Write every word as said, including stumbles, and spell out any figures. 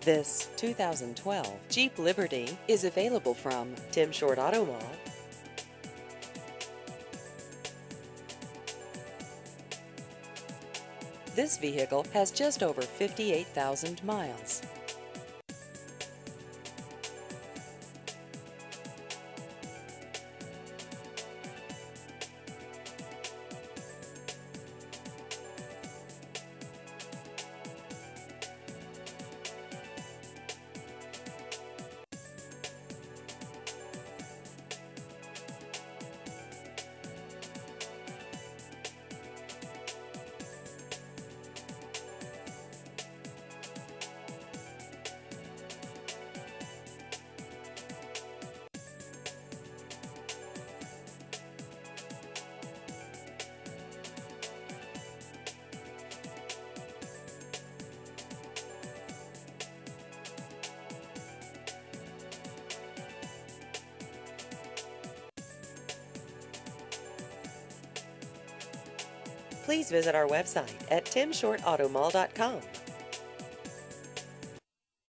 This two thousand twelve Jeep Liberty is available from Tim Short Auto Mall. This vehicle has just over fifty-eight thousand miles. Please visit our website at tim short auto mall dot com.